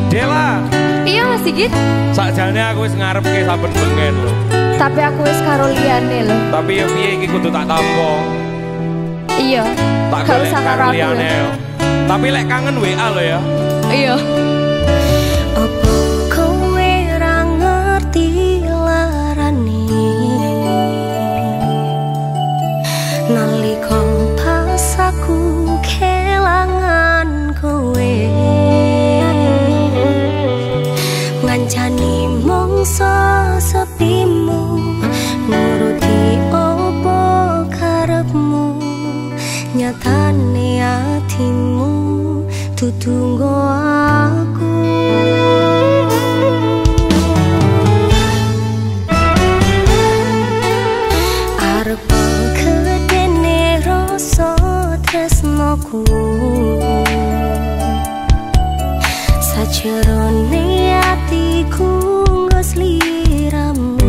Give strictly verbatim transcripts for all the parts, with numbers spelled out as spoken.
Dela. Iya Mas Sigit. Sakjane aku wis ngarepke saben bengen lho. Tapi aku wis karo liyane lho. Tapi ya piye iki kudu tak tampa. Iya. Tak gak usah karo aku liyane. Tapi lek kangen W A lho ya. Iya. Apa kowe ra ngerti larane nalika pas aku kelangan kowe ngancani mongso sepimu nuruti opo karepmu nyatane atimu tutunggo aku arep kedene rasa tresnoku sajerone atiku ngos liramu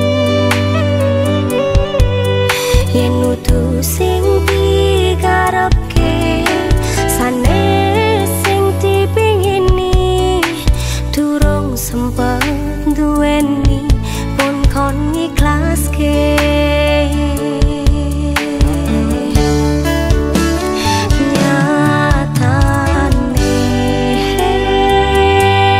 yen nutu sing dikarepke sanes sing dipingini durung sempet duweni pun kon ikhlaske nyatane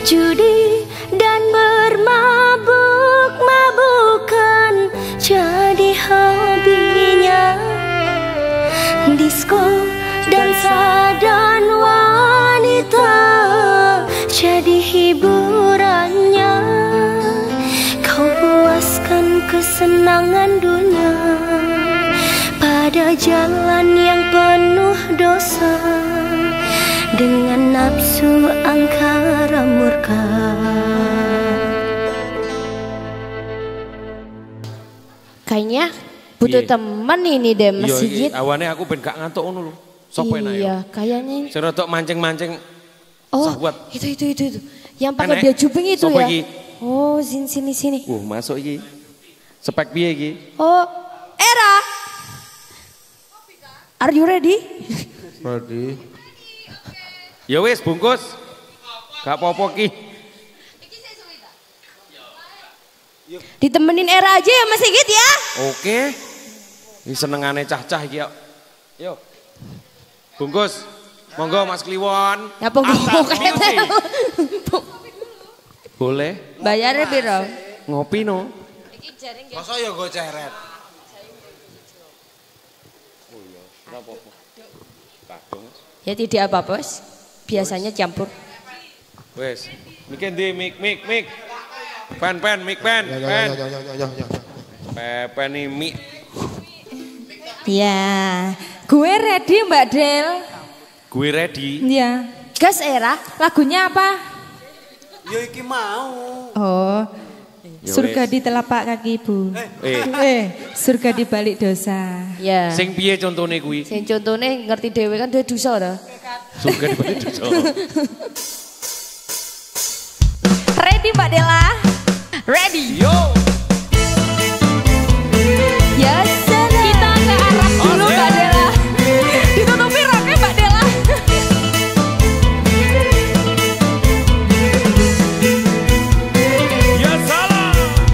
judi dan bermabuk-mabukan jadi hobinya. Disko, dansa dan wanita jadi hiburannya. Kau puaskan kesenangan dunia pada jalan yang penuh dosa dengan nafsu angkara murka. Kayaknya butuh Piye? temen ini deh Mas Iya, Sigit. iki awane aku ben gak ngantuk ngono lho. Sopo enak ya? Iya, kayaknya. Sing rodok mancing-mancing. Oh, sahabat. itu itu itu itu. Yang pakai Enek. baju pink itu Sopo ya. iki? Oh, sini sini sini. Uh, masuk iki. Spek piye iki? Oh, Era. Are you ready? Ready. Ya wis bungkus. Gak apa-apa ki. Ditemenin Era aja ya Mas Sigit ya. Oke. Ini senengane cah-cah iki yuk. Yuk. Bungkus. Monggo Mas Kliwon. Ya apa Asal kayak ngopi. Boleh. bayarnya piro? Ngopi no. Masa ya gue ceret. Ya tidak apa bos. Biasanya campur. Wes. Miki ndi mik mik mik. Pen pen mik pen Ya ya pen. ya ya ya ya ya. Pepen nih mik. Ya, gue ready Mbak Del. Gue ready. Ya, Gas Era. lagunya apa? Ya iki mau. Oh, Ya surga wes. di telapak kaki ibu. Eh, Eh, surga di balik dosa. Ya. sing piye contone kuwi? Sing contohnya ngerti dewe kan dia dosa dah. Surga di balik dosa. Ready Mbak Dela? Ready. Yo. Ya, kita ke Arab dulu Oke. Mbak Dela. Ditutupi roknya Mbak Dela. Ya salah.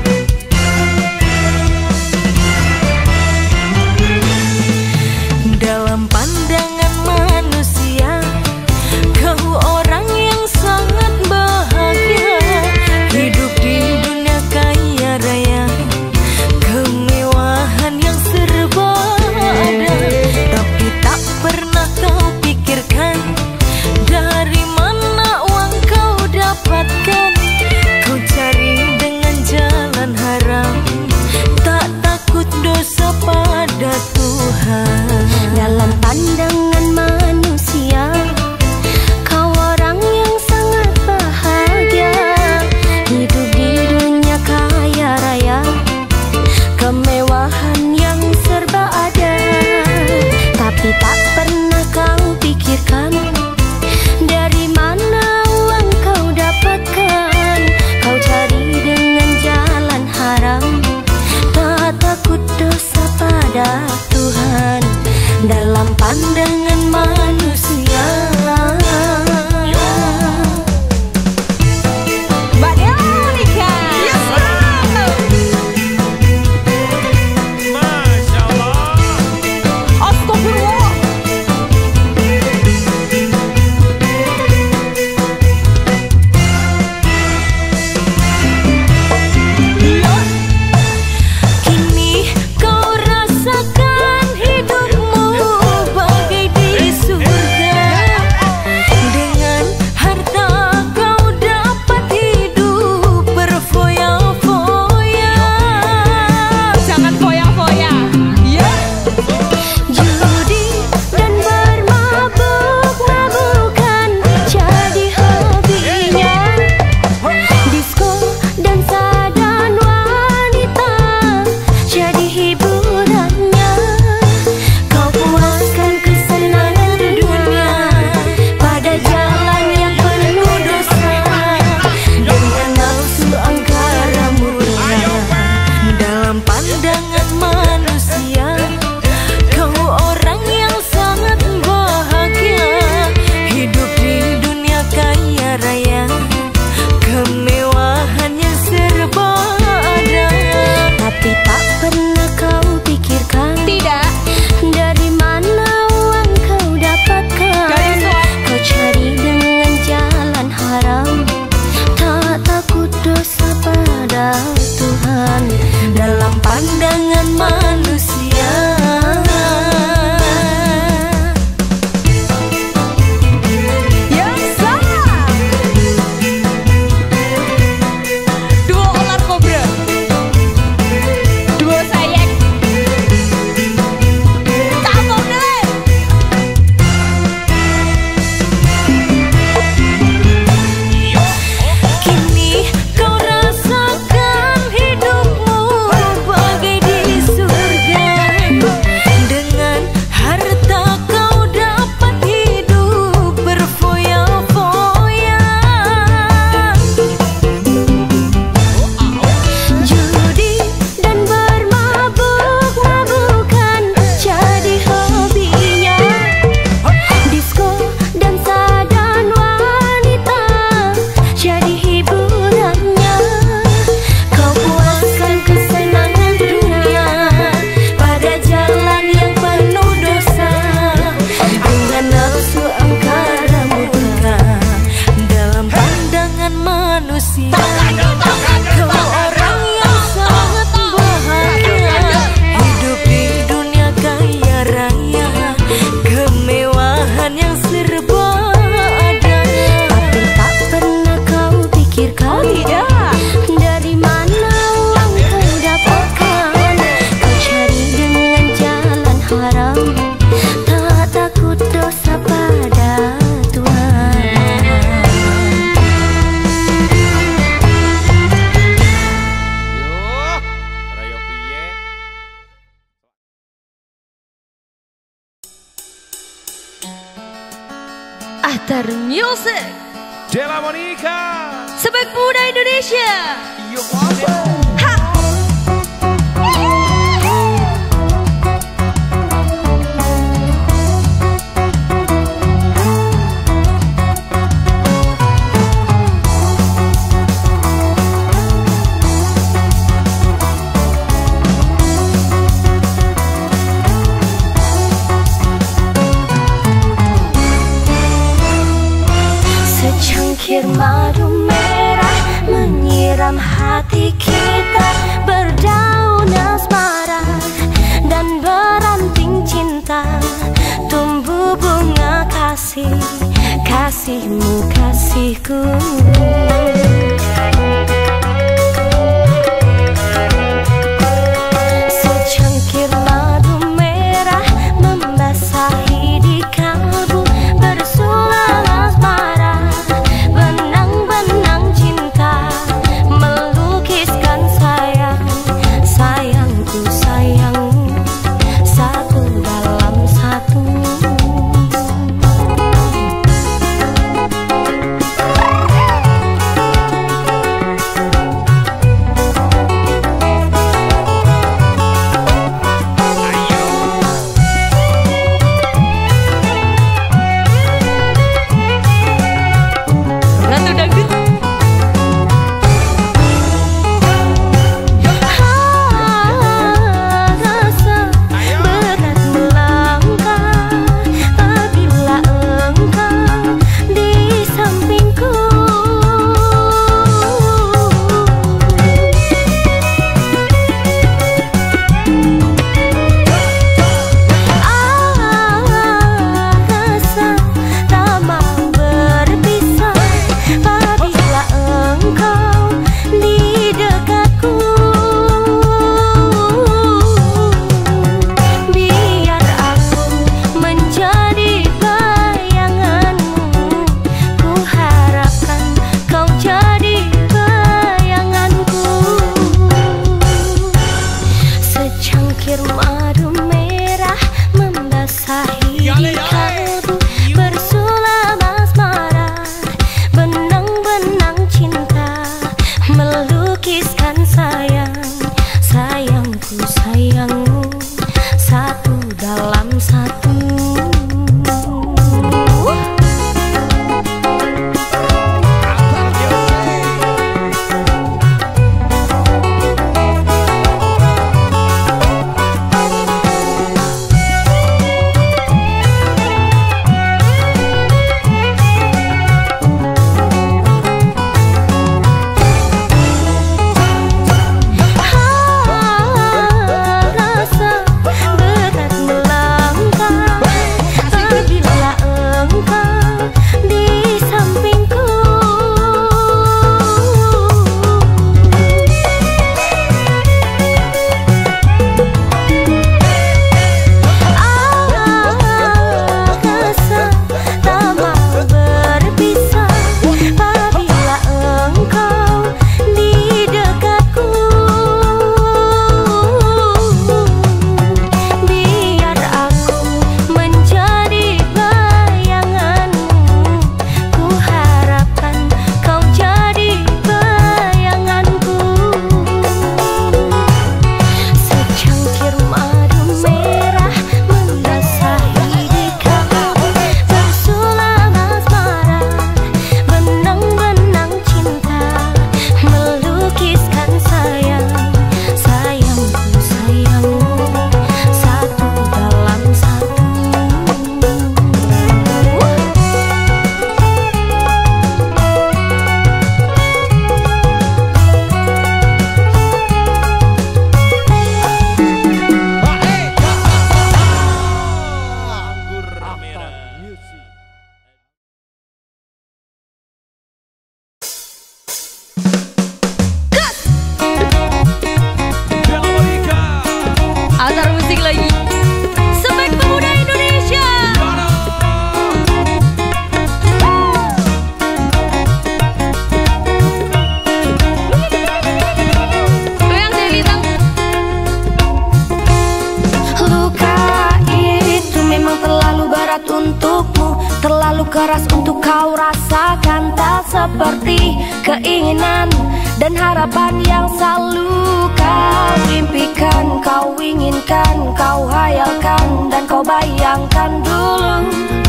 Dalam pandangan manusia, kau orang yang sangat bahagia. Hidup di dunia kaya manusia. Kau orang yang sangat bahagia, hidup di dunia kaya raya, kemewahan yang serba ada. Tapi tak pernah kau pikirkan dari mana uang kau dapatkan. Kau cari dengan jalan haram, tak takut dosa pada Tuhan. Yo, raya piye? Ahtar Music, Della Monica. Sebaik Muda Indonesia. Yo, Ha. Secangkir madu merah menyiram hati kita, berdaun asmara dan beranting cinta, tumbuh bunga kasih, kasihmu kasihku. Secangkir madu merah membasahi di kalbu, bersulam asmara, benang-benang cinta, melukiskan sayang, sayangku sayangmu, satu dalam satu. Ratu Dangdut. Rasa berat melangkah apabila engkau di sampingku. Ah, rasa tak mau berpisah apabila engkau di dekatku. Biar aku menjadi bayanganmu, ku harapkan kau jadi bayanganku. Secangkir madu merah membasahi kalbu, bersulam asmara, benang-benang cinta, keras untuk kau rasakan, tak seperti keinginan dan harapan yang selalu kau impikan, kau inginkan, kau hayalkan, dan kau bayangkan dulu.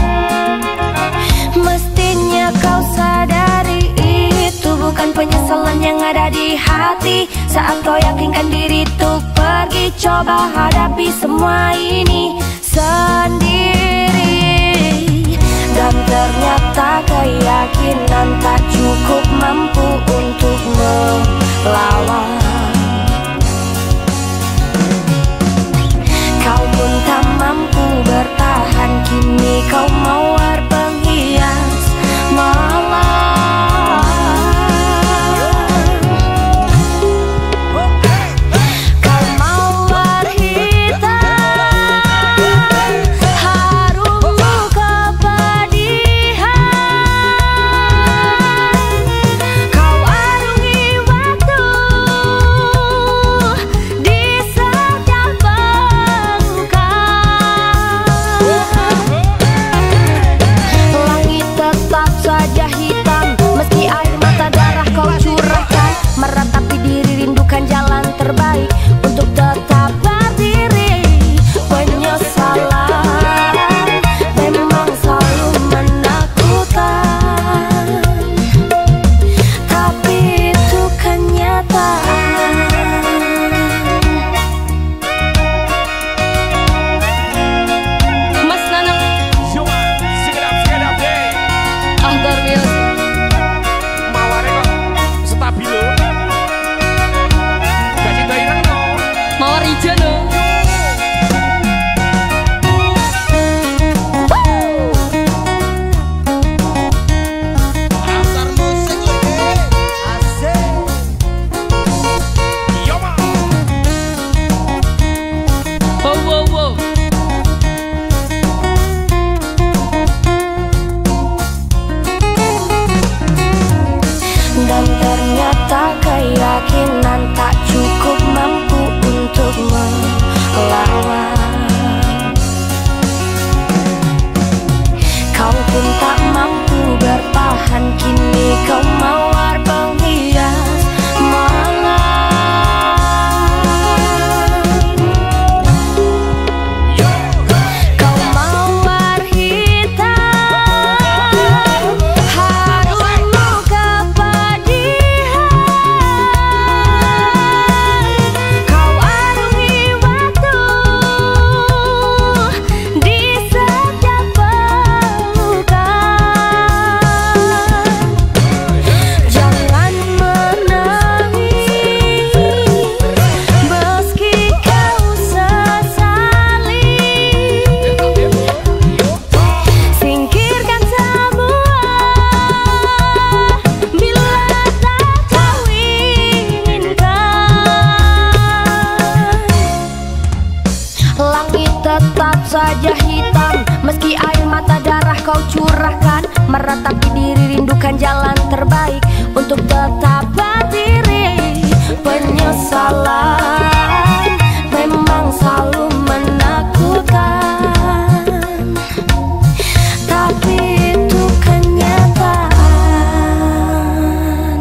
Mestinya kau sadari itu bukan penyesalan yang ada di hati. Saat kau yakinkan diri untuk pergi, coba hadapi semua ini sendiri. Dan ternyata keyakinan tak cukup mampu untuk melawan. Kau pun tak mampu bertahan, kini kau mawar penghias malam. Kau mawar hitam, harummu kepedihan. Kau arungi waktu di setiap pelukan. Langit tetap saja hitam, meski air mata darah kau curahkan. Meratapi diri, rindukan jalan terbaik untuk tetap berdiri. Penyesalan memang selalu menakutkan, tapi itu kenyataan. Mas Nanang, Cuma sekedap-sekedap deh. Ahtar Music. Mawarnya kok stabilo. Gak cinta ireng no. Mawar hijau no. Antar musik lagi. Asik. Iya mah. Wow wow wow. Dan ternyata keyakinan tak cukup mampu untuk melawan. Kau pun tak mampu bertahan, kini kau mawar penghias malam. Kau mawar hitam, harummu kepedihan. Kau arungi waktu di setiap pelukan. Jangan menangis meski kau sesali. Singkirkan semua bila tak kau inginkan. Langit tetap saja hitam, meski air mata darah kau curahkan. Meratapi diri, rindukan jalan terbaik untuk tetap berdiri. Penyesalan memang selalu menakutkan, tapi itu kenyataan.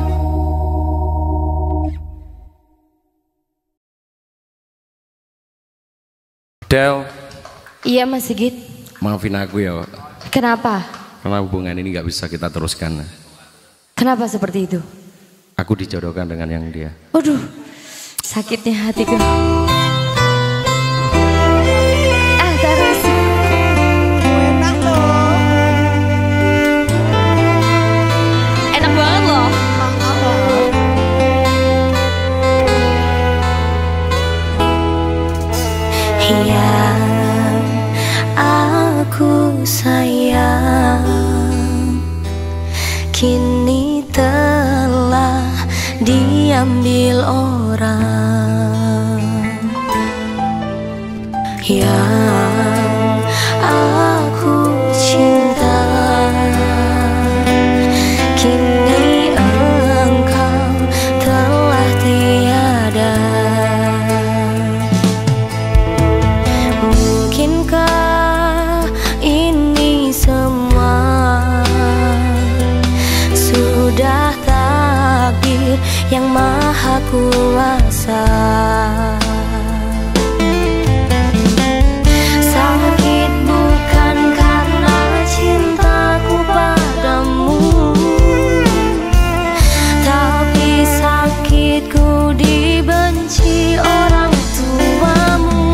Del, Iya Mas Sigit. maafin aku ya. Kenapa? Karena hubungan ini nggak bisa kita teruskan. Kenapa seperti itu? Aku dijodohkan dengan yang dia. Waduh, sakitnya hatiku. Ah, terus. Enak loh. Enak banget loh. Yang aku sayang kini telah diambil orang. Yang aku cinta kini engkau telah tiada. Mungkinkah ini semua yang maha kuasa. Sakit bukan karena cintaku padamu, tapi sakitku dibenci orang tuamu.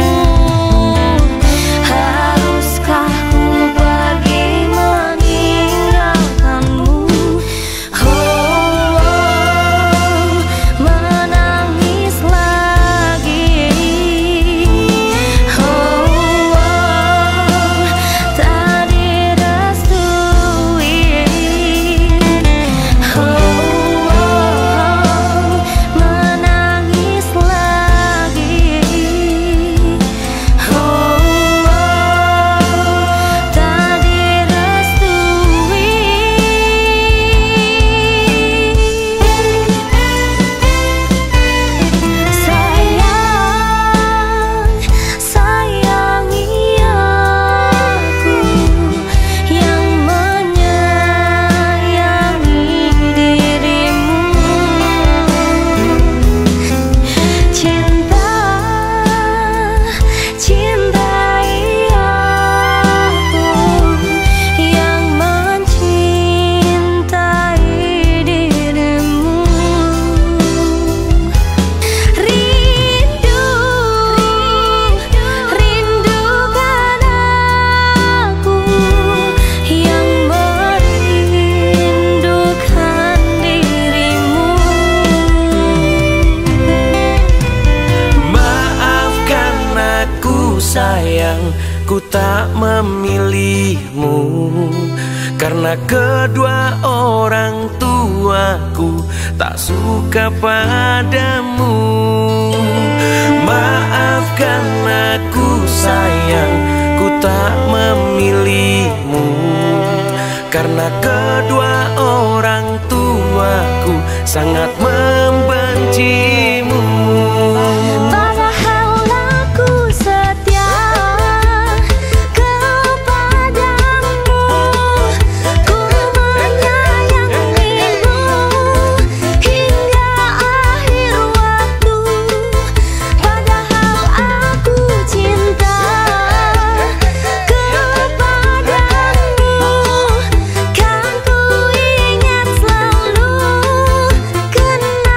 Haruskah ku pergi meninggalkanmu? Oh, oh, menangis lagi. Oh, oh, tak direstui. Oh, oh, menangis lagi. Oh, oh, tak direstui. Sayang, sayangi aku yang menyayangi dirimu. Cinta, cintai aku yang mencintai dirimu. Rindu, rindukan aku yang merindukan dirimu. Maafkan aku sayang, ku tak memilihmu karena kedua orang tuaku tak suka padamu. Maafkan aku sayang, ku tak memilihmu karena kedua orang tuaku sangat membencimu. Padahal aku setia kepadamu, ku menyayangimu hingga akhir waktu. Padahal aku cinta kepadamu, kan ku ingat selalu kenanganmu.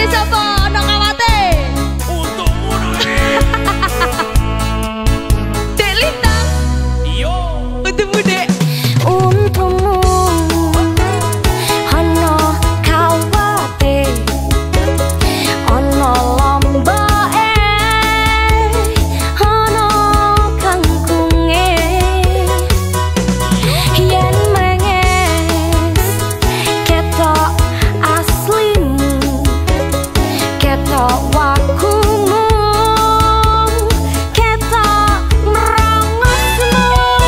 Ini siapa? Nok Awate. Untukmu Dek Lintang. Iyo. Untukmu Dek. Untungmu ono kawate, ono lomboke, ono kangkunge. Yen menges ketok aslimu, ketok wakumu, ketok merongosmu.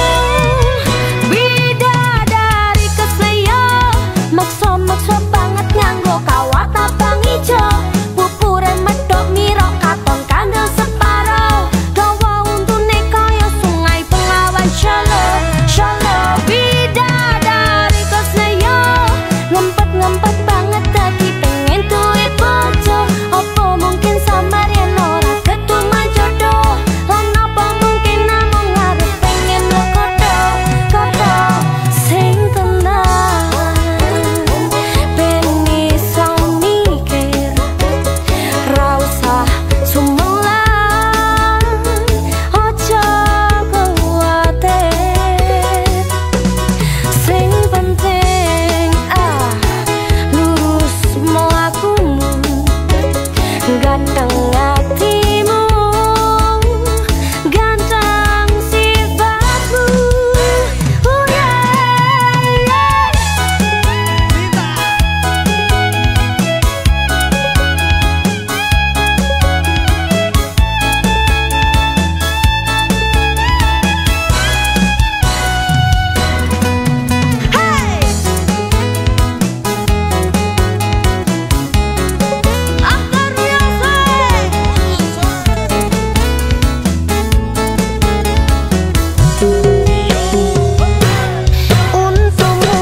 Bidadari kesleo, maksa-maksa banget nganggo kawat abang ijo. Pupure medhok mira katon kandel separo. Dawa untune kaya sungai Bengawan Solo, Solo. Bidadari kesleo, ngempet-ngempet banget dadi pengen duwe bojo. Apa mungkin samar yen ora ketuman jodoh? Lan apa mungkin namung ngarep pengen lekodo, kodo sing tenang. Ben iso mikir, ra usah sumelan, aja kuwatir. Sing penting ah lurus mlakumu, ganteng hatimu, ganteng sifatmu. Oh yeah, yeah. Hey! Aktor biasa. Untungmu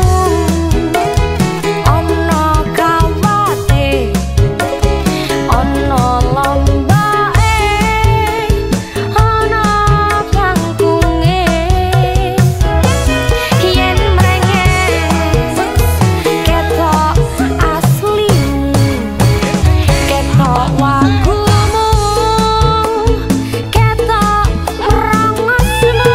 ono kawate, ono lomboke, ono kangkunge. Yen mrenges ketok aslimu, ketok wakumu, ketok merongosmu.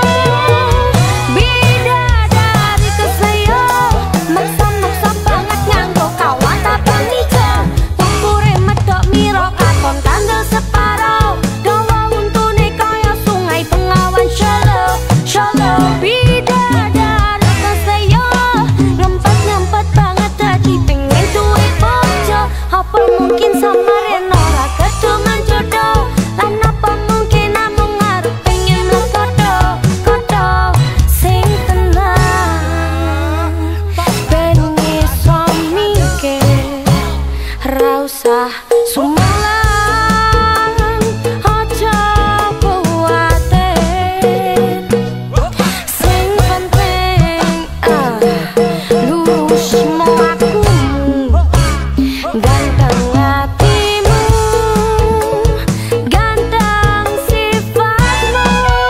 Bidadari kesleo, maksa-maksa banget nganggo kawat abang ijo. Pupure medhok mira katon kandel separo. Dawa untune kaya sungai Bengawan Solo, Solo. Bidadari kesleo, ngempet-ngempet banget dadi pengen duwe bojo. Apa mungkin samar yen ora ketungan jodoh? Lan apa mungkin namung ngarep pengen lekodo, kodo sing tenang. Ben iso mikir, ra usah sumelan, aja kuwatir. Sing penting ah lurus mlakumu, ganteng hatimu, ganteng sifatmu.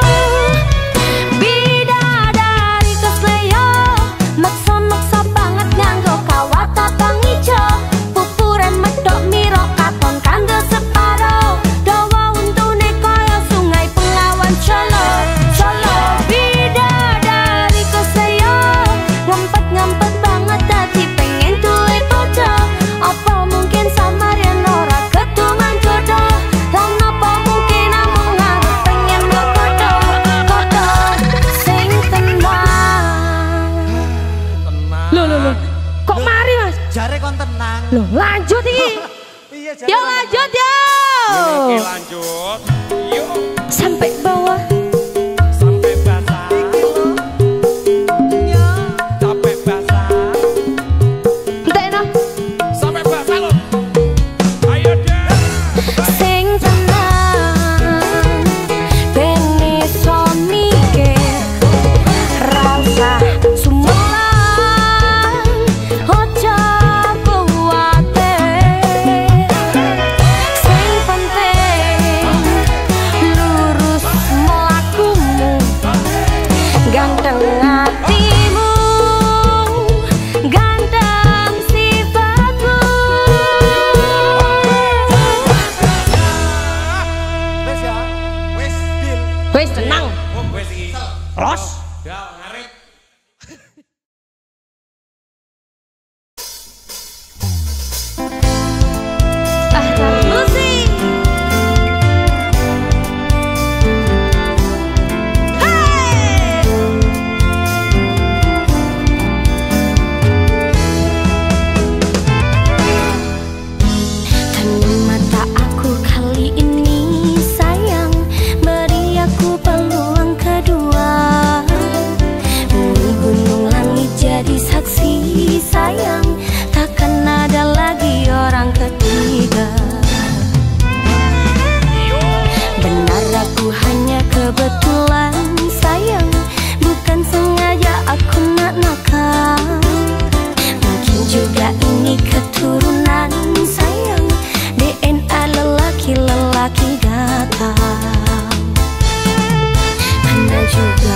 Bidadari kesleo, maksa-maksa banget nganggo kawat abang ijo. Pupuran medhok mira katon kandel separo. Dawa untune kaya sungai Bengawan Solo, Solo. Bidadari kesleo, ngempet-ngempet banget dadi pengen duwe bojo. Apa mungkin samar yen ora ketungan jodoh? Lan apa mungkin namung ngarep pengen lekodo, kodo sing tenang. Loh loh loh. Kok mari Mas? Jare kon tenang. Loh lanjut iki. Iya jare. Yo kon lanjut yo. Oke lanjut. Yuk Sampai bawah. sampai basah. Iya. Sampai basah. Entek no. Sampai basah loh. Ayo deh. Sing tenang, ben iso mikir, ra usah sumelan, aja kuwatir. Sing penting lurus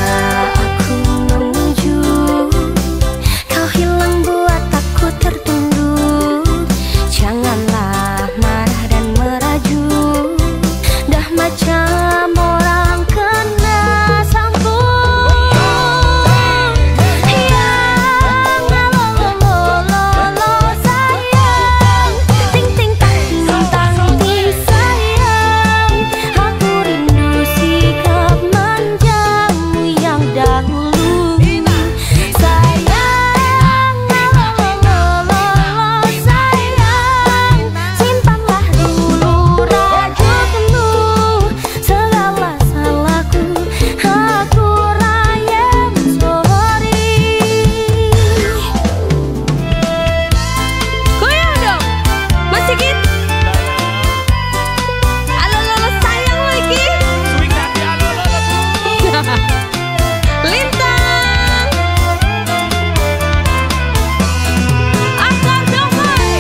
aku menuju, kau hilang buat aku tertunduk. Janganlah marah dan merajuk, dah macam orang kena sambung. Yang lolo-lolo sayang, ting ting tang ting tang ting sayang, aku rindu sikap manjamu yang dahulu. Sayang, lolo-lolo sayang, simpanlah dulu rajutmu. Segala salahku aku rayam sorry. Goyang dong, Mas Sigit. Halo lolo sayang lagi. Swing hati alo lolo. Lintang. Akar damai.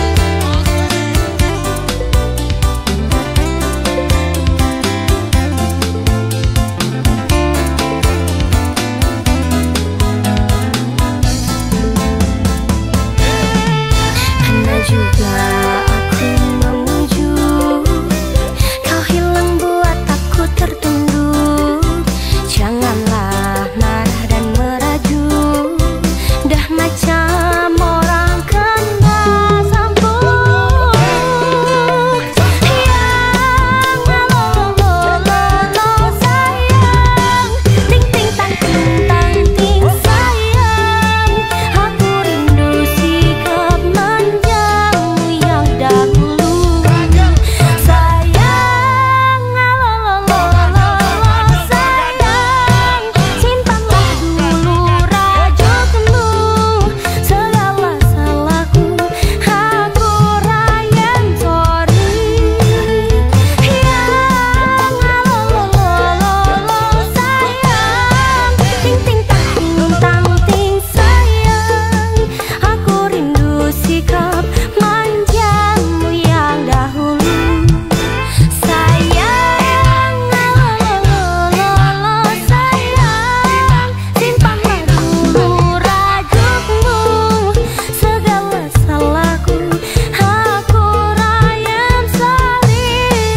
Mana juga aku menuju, kau hilang buat aku tertunduk. Janganlah marah dan merajuk, dah macam orang kena sambung. Yang lolo-lolo sayang, ting ting tang ting tang ting sayang, aku rindu sikap manjamu yang dahulu. Sayang, lolo-lolo sayang, simpanlah dulu rajutmu. Segala salahku aku rayam sorry. Yang lolo-lolo sayang, ting ting tang ting tang ting sayang, aku rindu sikap manjamu yang dahulu. Sayang, lolo-lolo sayang, simpanlah dulu rajutmu. Segala salahku aku rayam sorry.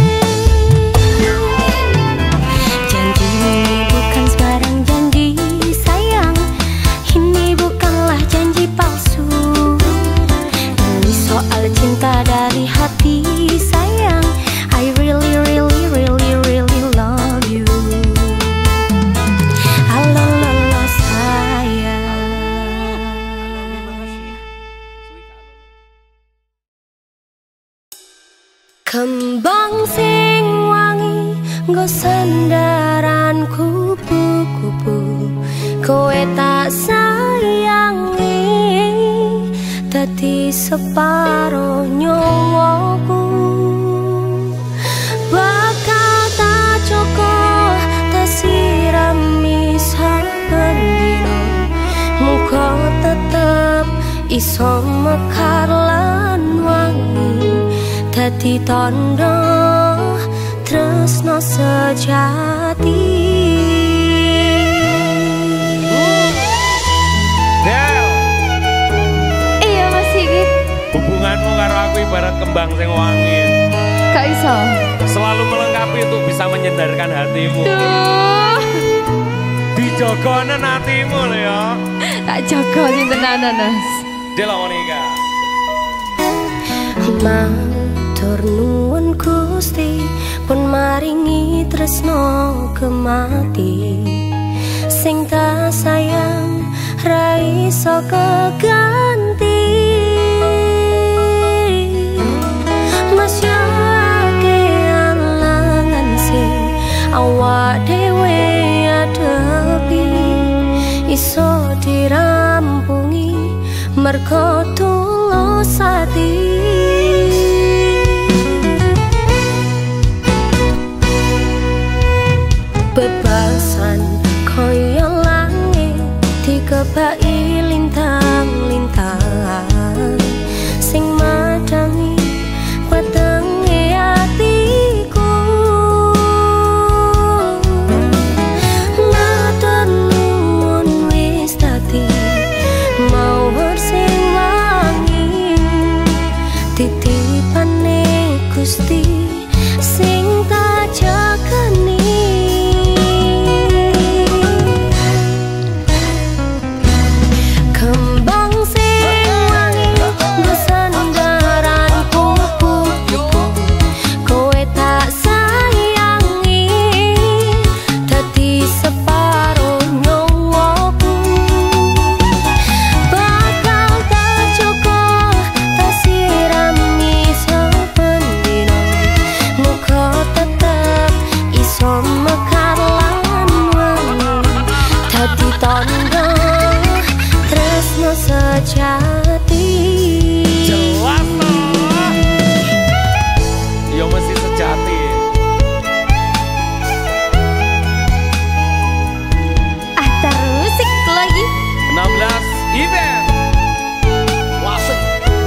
Janji bukan sembarang janji sayang, ini bukanlah janji palsu. Ini soal cinta dari hati sayang, I really really really really love you. Halo lolo sayang. Kembang sing wangi nggo sandaran kupu-kupu, kowe tak sayangi dadi separo nyawaku. Bakal tak cukup tak sirami saben dino, muga tetep iso mekar lan wangi dadi tondo tresno sejati. Del, Iya Mas Sigit. hubunganmu karo aku ibarat kembang sing wangi. Gak iso. Selalu melengkapi untuk bisa menyendarkan hatimu. Duh. Dijogonen hatimu lho ya. Tak jaga sing tenanan Mas. Del Monica. Matur nuwun Gusti pun maringi tresno kemati, sing tak sayang ra iso keganti. Masyake alangan sing awak dhewe adepi, iso dirampungi mergo tulus ati. Bebasan koyo langit dikebaki lintang-lintang sing madangi wetenge atiku. Matur titipane Gusti sing tak jagani. Kembang sing wangi nggo sandaran kupu-kupu, kowe tak sayangi dadi separo nyawaku. Bakal tak cukup tak sirami saben dina, muga tetep iso mekar lan wangi dadi tandha tresno sejati. Jelas toh. Yo mesti sejati. Ah terus sik lagi. enam belas event. Wasik.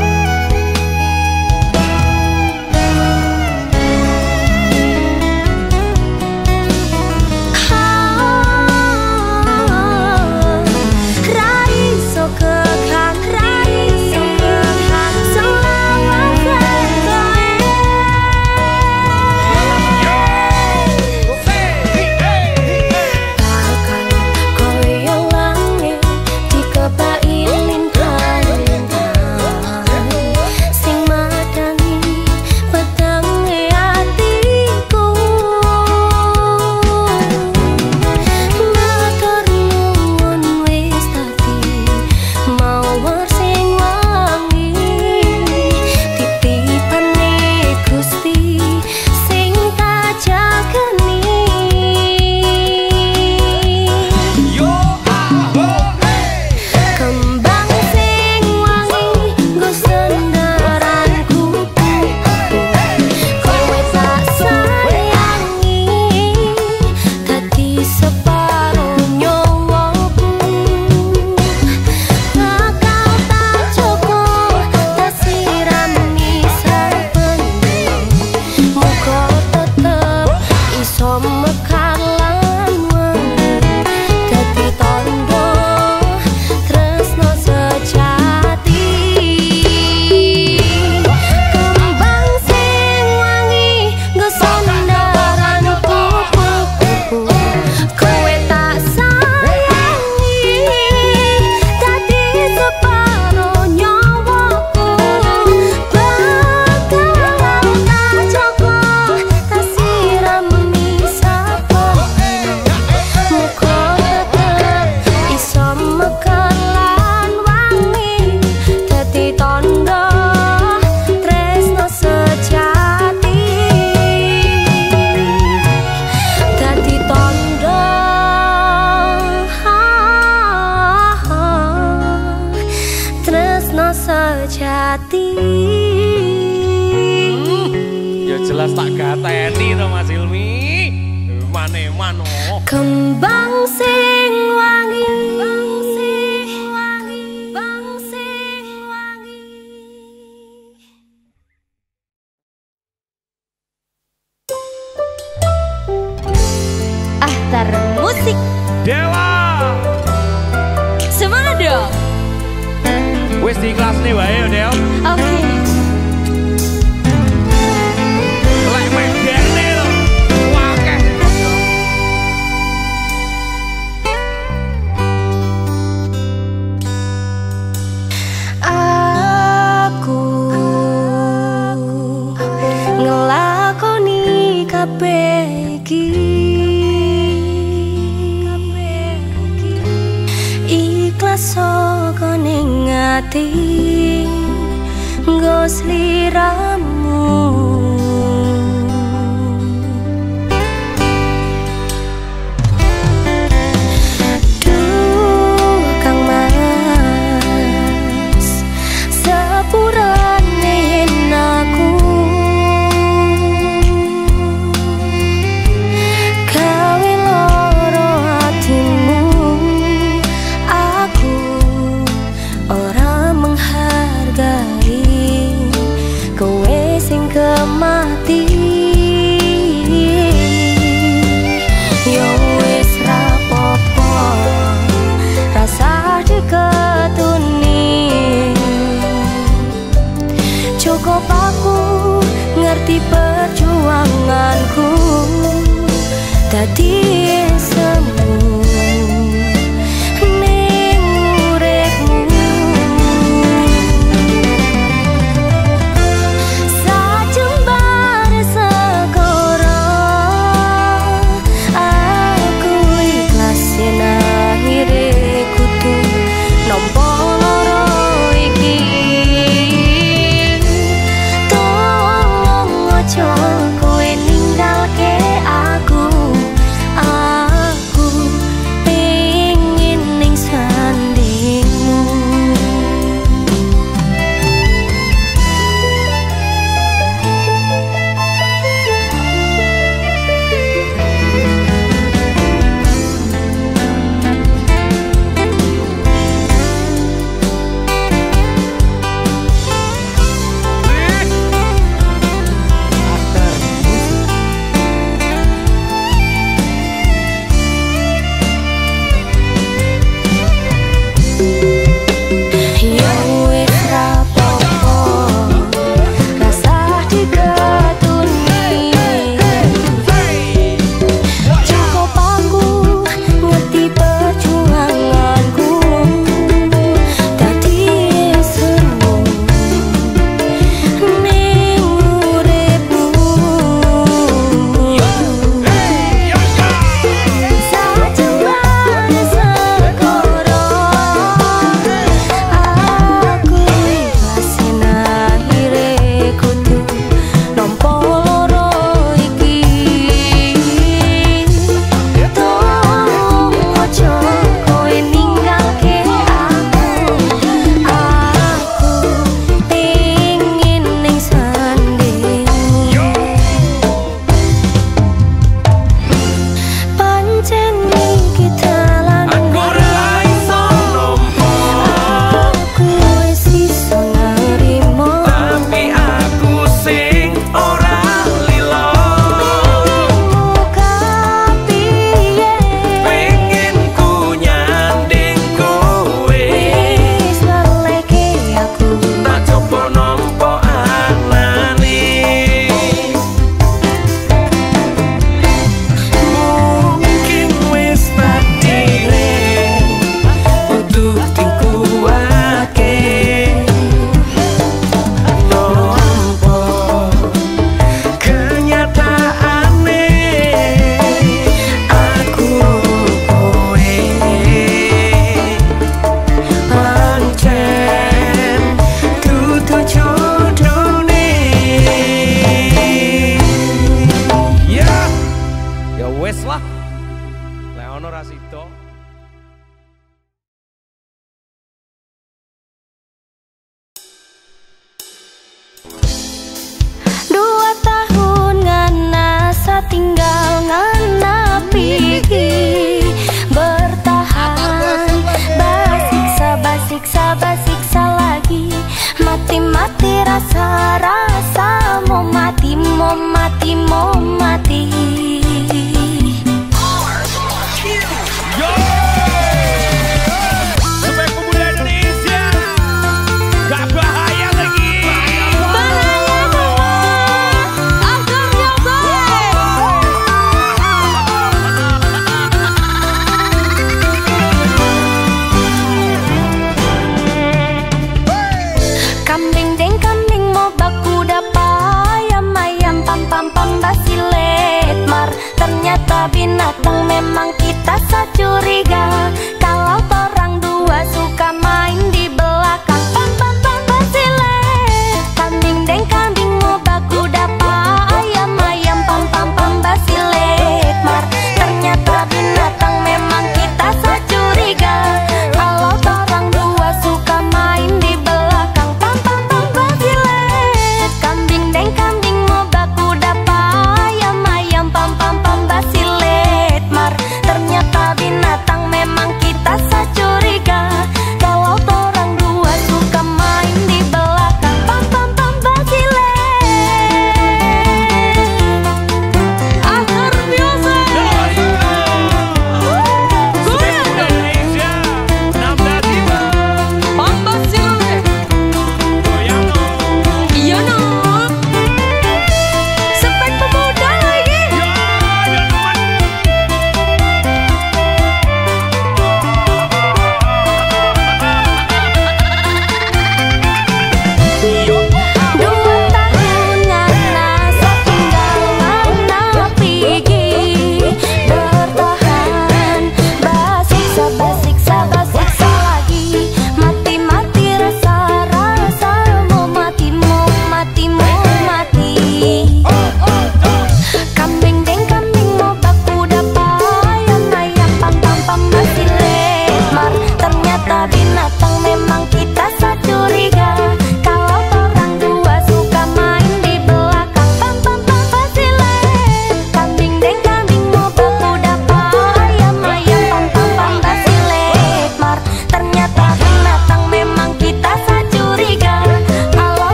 Raiso kekan, raiso kekan, selamatkan kowe. Bakal koyo langit dikepai lintang-lintang, sing madangi petange atiku. Matur nuwun wis dadi mawar sing wangi, titipane Gusti sing tak jagani. Yo aho hey. Kembang sing wangi nggo sandaran kupu-kupu, kowe tak sayangi dadi separo nyawaku. Bakal tak cukup tak sirami saben dina, muga tetep iso mekar lan wangi dadi tandha tresno sejati. Kembang sing wangi nggo sandaran kupu-kupu, kowe tak sayangi dadi separo nyawaku. Bakal tak cukup tak sirami saben dina, muga tetep iso mekar lan wangi dadi tandha tresno sejati. Dadi tandha tresno sejati. Ya jelas tak gateni to Mas Hilmi. Mane mano. Kembang sing wangi, bang sing wangi, bang sing wangi. Ah tar musik. Dewa. Semangat dong. Wis di kelas nih wae yo Del. Oke. Lek medene lho. Wakeh. Aku ngelakoni kabeh iki, ikhlas saka ning ati nggo sliramu. Duh Kang Mas, sepurane yen aku gawe loro hatimu. Aku ora menghargai kowe sing ke Cukup aku ngerti perjuanganku, tadi semu ning uripmu. Sajembar segoro aku ikhlasin akhire kudu nampa loro iki. Tolong ojo kowe ninggalke aku, aku pengen ning sandingmu. Tinggal nganapi bertahan, basiksa basiksa basiksa lagi, mati-mati rasa-rasa, mau mati mau mati mau mati. Supaya pemuda Indonesia gak bahaya lagi. Kambing deng kambing mau baku dapa, ayam ayam pam pam pam basile.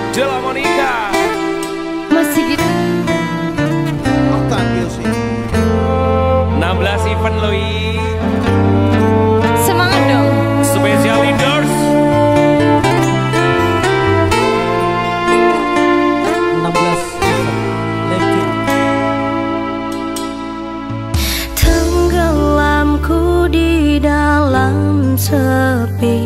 Della Monica. Masih gitu. enam belas event loh. Semangat dong. Special leaders. enam belas event. Tenggelamku di dalam sepi,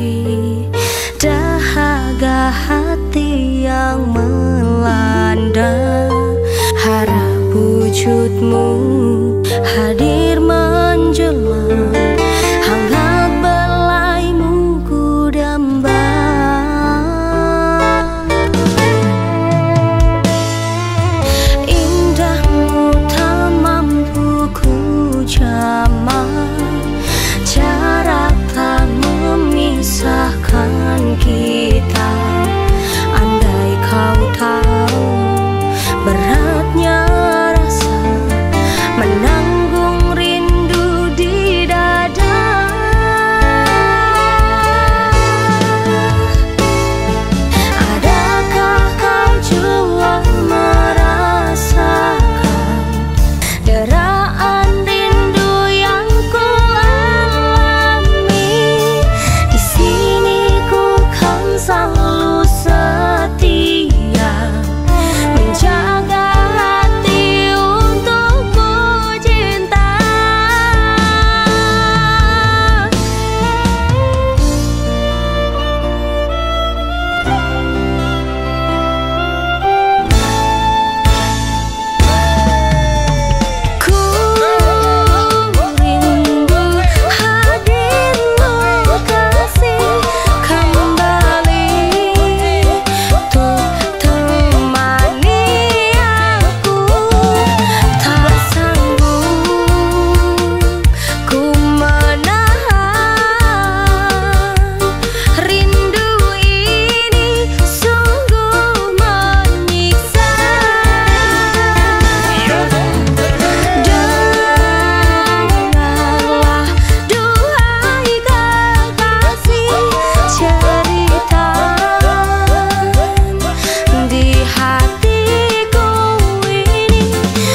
dahaga hati yang melanda, harap wujudmu hadir menjelang, hangat belaimu ku damba. Indahmu tak mampu ku jamak, jarak tak memisahkan kita. Andai kau tahu beratnya rasa menanggung rindu di dada. Adakah kau juga merasakan deraan rindu yang ku alami? Di sini ku kan selalu setia, menjaga hati untukmu cinta. Ku rindu hadirmu kasih kembali, untuk temani aku. Tak sanggup ku menahan, rindu ini sungguh menyiksa. Dengarlah duhai kekasih, cerita di hatiku ini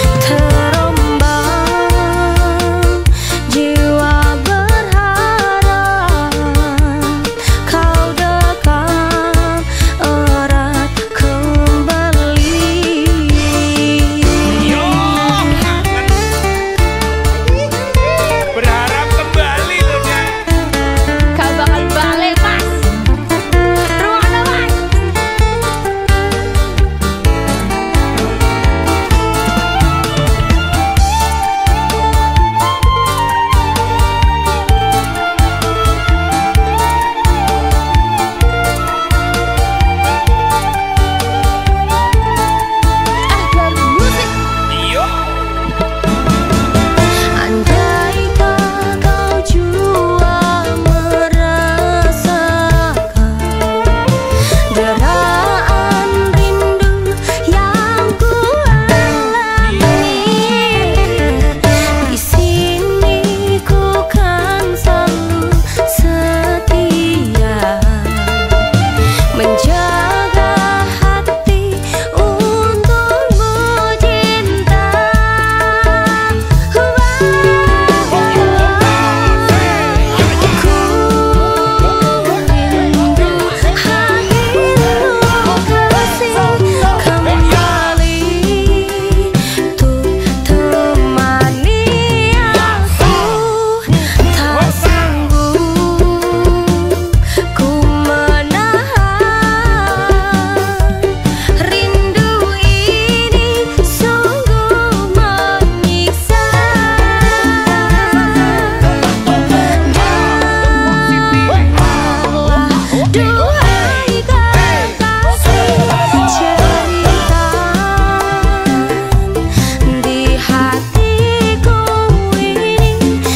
terombang, jiwa berharap kau dekat erat kembali. Berharap kembali loh ya. Kau bakal balik mas. Ruangnya mas. Ahtar musik. Yo. Andaikah kau juga merasakan deraan rindu yang ku alami? Di sini ku kan selalu setia, menjaga hati untukmu cinta. Ku rindu hadirmu kasih kembali, untuk temani aku. Tak sanggup ku menahan, rindu ini sungguh menyiksa. Dengarlah duhai kekasih, cerita di hatiku ini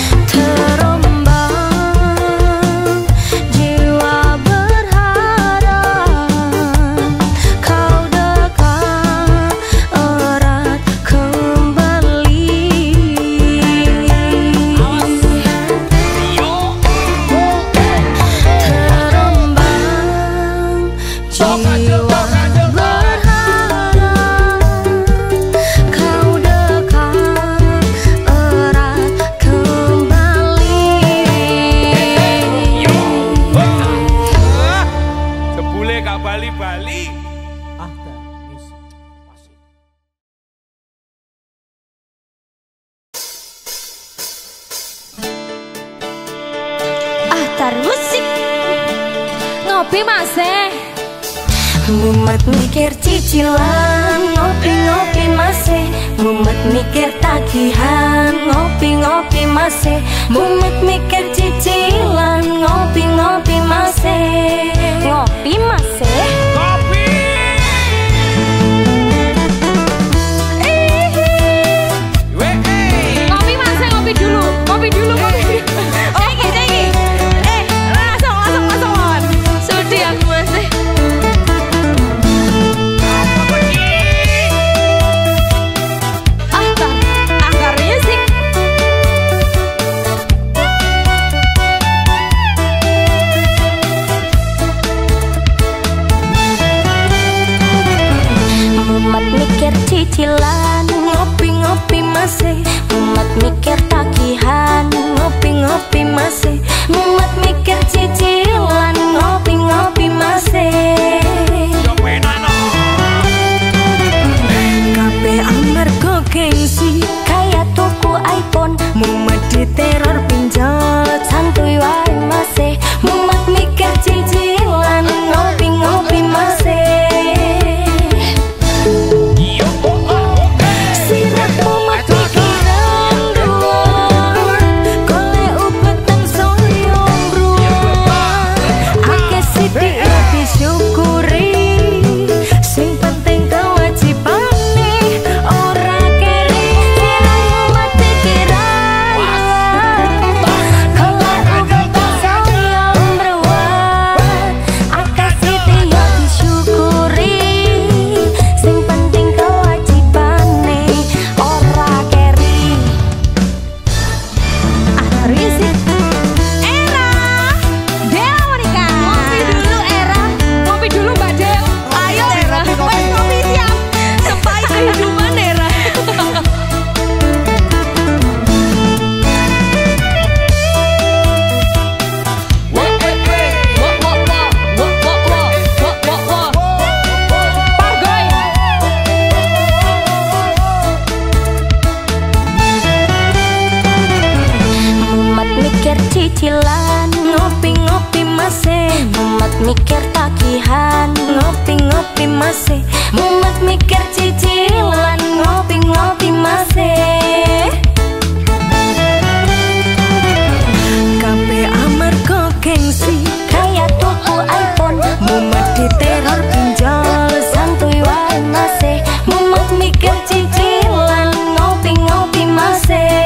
terombang, jiwa berharap kau dekat erat kembali. Terombang jiwa Ahtar musik. Ngopi masih. Mumet mikir cicilan, ngopi-ngopi masih. Mumet mikir tagihan, ngopi-ngopi masih. Mumet mikir cicilan, ngopi-ngopi masih. Ngopi masih. Kopi. Ngopi masih, ngopi dulu. Ngopi dulu, ngopi dulu. Cengi, cengi. Eh, langsung, langsung, langsung. Sudi aku masih. Mumet mikir cicilan, ngopi-ngopi masih. Mumet mikir tagihan, ngopi-ngopi masih. Mumet mikir cicilan, ngopi-ngopi masih. Kabeh amarga gengsi, kaya tuku iPhone. Mumet diteror pinjol, santuy wae masih. Mumet mikir cicilan, ngopi-ngopi masih. Cicilan, ngopi-ngopi masih. Mumet mikir tagihan, ngopi-ngopi masih. Mumet mikir cicilan, ngopi-ngopi masih. Kabeh amarga gengsi, kaya tuku iPhone. Mumet diteror pinjol, santuy wae masih. Mumet mikir cicilan, ngopi-ngopi masih.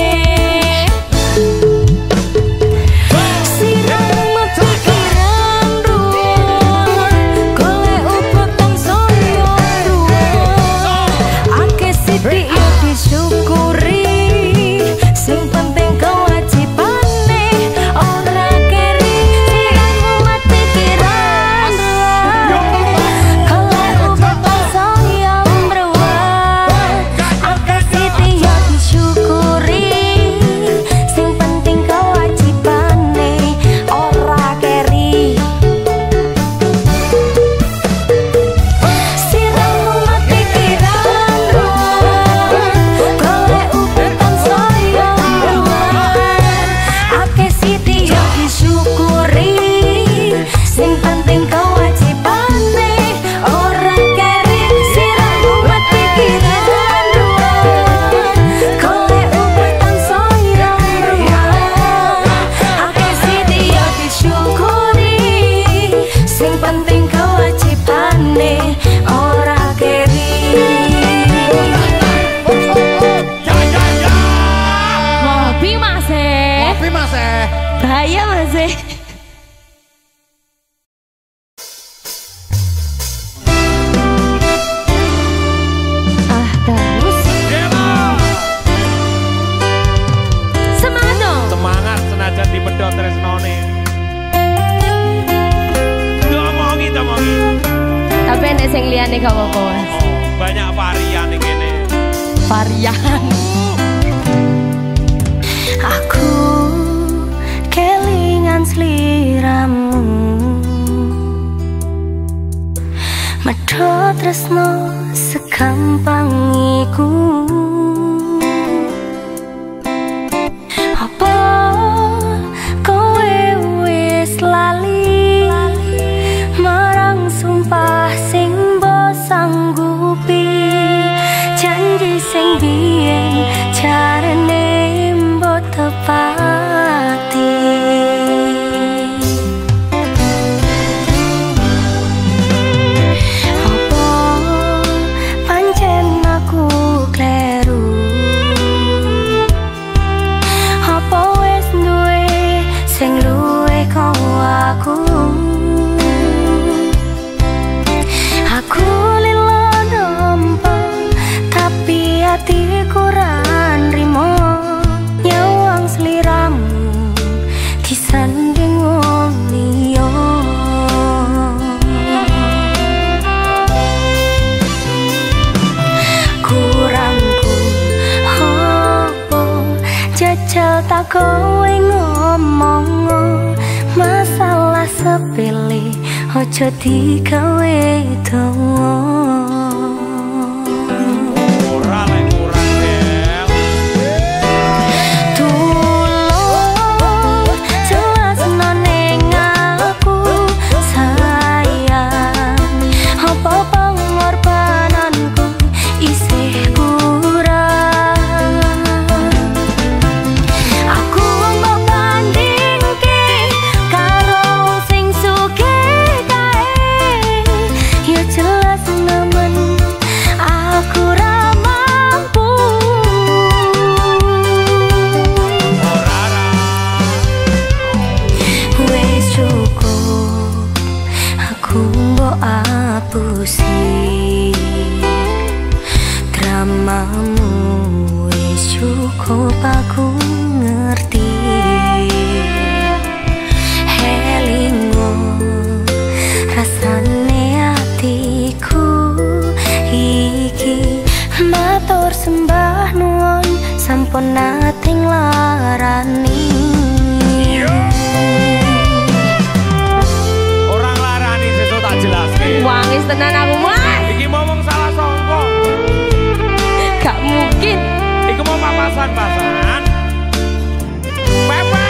Bahaya masih. Ahtar musik. Semangat dong. Semangat senajan dipedhot tresnone. Ngomongi to mongi. Tapi nek sing liyane gak apa-apa, Mas. Oh, banyak varian iki kene. Varian. Aku kelingan sliramu, medho tresno segampang iku. Apa kowe kowe ngomong masalah sepele ojo digawe dawa. Ora lek kurang Del. Tulung jelasno ning aku sayang, apa pengorbananku isih kurang. Aku mbok bandingke karo sing sugih kae, ya jelas nemen aku ra mampu. Ora ra. Wis cukup aku mbok apusi, dramamu wis cukup aku ngerti. Helingo rasane atiku iki, matur sembah nuwun sampun nate nglarani. Orang larani sesuk tak jelaske. Wangis tenan aku mas. Iki mau wong salah sangka. Gak mungkin. Iku mau papasan-pasan. Pepe.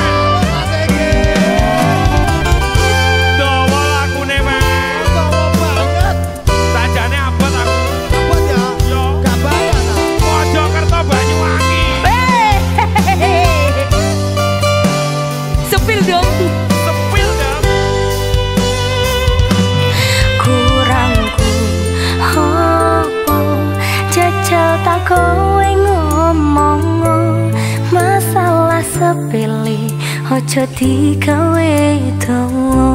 Dawa lakune, Mas. Dawa banget. Sajane abot aku. Abot ya? Yo. Gak bayar. Mojokerto Banyuwangi. Sepil dong. Sepil dong. Kurangku opo jajal tak kowe ngomong masalah sepele ojo digawe dawa.